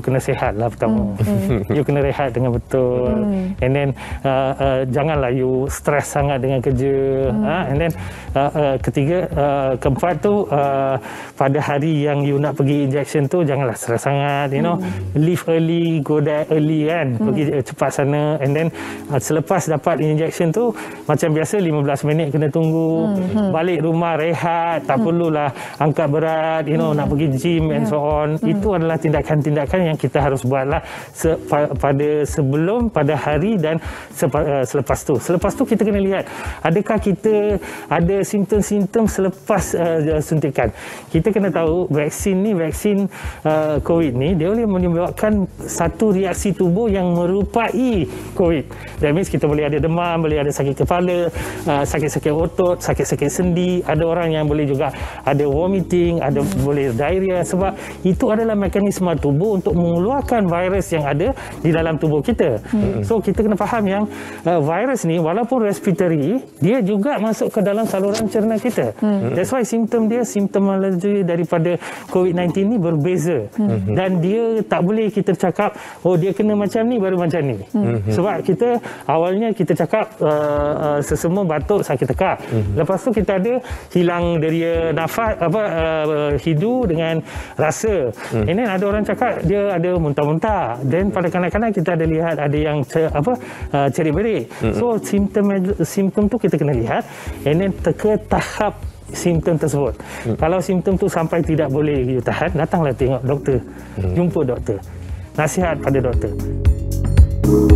kena sihat lah pertama. You kena rehat dengan betul. And then janganlah you stress sangat dengan kerja. And then ketiga, keempat tu pada hari yang you nak pergi injection tu janganlah stress sangat, you know. Leave early, go there early kan. Pergi cepat sana. And then selepas dapat injection tu macam biasa 15 minit kena tunggu. Balik rumah rehat, tak perlulah angkat berat, you know, nak pergi gym and so on. Itu adalah tindakan-tindakan yang kita harus buatlah pada hari dan selepas tu. Selepas tu kita kena lihat adakah kita ada simptom-simptom selepas suntikan. Kita kena tahu vaksin COVID ni dia boleh menyebabkan satu reaksi tubuh yang merupai COVID. That means kita boleh ada demam, boleh ada sakit kepala, sakit-sakit otot, sakit-sakit sendi. Ada orang yang boleh juga ada vomiting, ada boleh diarrhea, sebab itu adalah mekanisme tubuh untuk mengeluarkan virus yang ada di dalam tubuh kita. So kita kena faham yang virus ni walaupun respiratory, dia juga masuk ke dalam saluran cerna kita. That's why simptom alergi daripada COVID-19 ni berbeza. Dan dia tak boleh kita cakap oh dia kena macam ni baru macam ni. Sebab kita awalnya kita cakap sesemua batuk sakit tekak. Lepas tu kita ada hilang deria nafas hidu dengan rasa. And then ada orang cakap dia ada muntah-muntah. Dan pada kanak-kanak kita ada lihat ada yang cerit-berit. So simptom tu kita kena lihat and then ke tahap simptom tersebut. Kalau simptom tu sampai tidak boleh you tahan, datanglah tengok doktor. Jumpa doktor. Nasihat pada doktor.